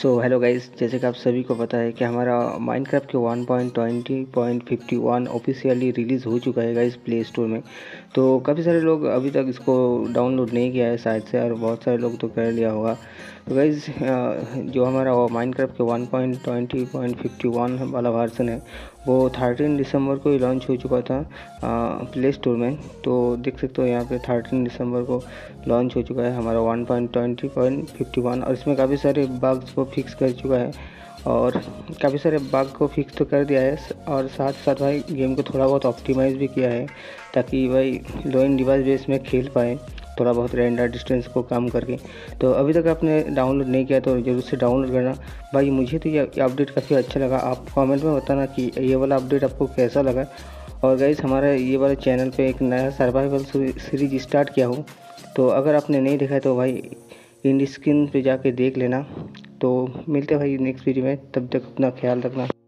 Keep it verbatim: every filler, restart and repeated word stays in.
So hello guys, जैसे कि आप सभी को पता है कि हमारा माइनक्राफ्ट के one point twenty point fifty one officially release हो चुका है गाइस प्ले स्टोर में। तो काफ़ी सारे लोग अभी तक इसको डाउनलोड नहीं किया है शायद से, और बहुत सारे लोग तो कर लिया होगा। तो गाइस जो हमारा माइनक्राफ्ट के one point twenty point fifty one वाला वर्जन है वो थर्टीन दिसंबर को ही लॉन्च हो चुका था प्ले स्टोर में। तो देख सकते हो यहाँ पे थर्टीन दिसंबर को लॉन्च हो चुका है हमारा one point twenty point fifty one, और इसमें काफ़ी सारे बग्स को फिक्स कर चुका है और काफ़ी सारे बग को फिक्स तो कर दिया है, और साथ साथ भाई गेम को थोड़ा बहुत ऑप्टिमाइज़ भी किया है ताकि भाई लो एंड डिवाइस बेस में खेल पाए, थोड़ा बहुत रेंडर डिस्टेंस को कम करके। तो अभी तक आपने डाउनलोड नहीं किया तो ज़रूर से डाउनलोड करना भाई। मुझे तो ये अपडेट काफ़ी अच्छा लगा, आप कमेंट में बताना कि ये वाला अपडेट आपको कैसा लगा। और गाइस हमारा ये वाले चैनल पे एक नया सर्वाइवल सीरीज स्टार्ट किया हो, तो अगर आपने नहीं देखा है तो भाई इन स्क्रीन पे जाके देख लेना। तो मिलते हैं भाई नेक्स्ट वीडियो में, तब तक अपना ख्याल रखना।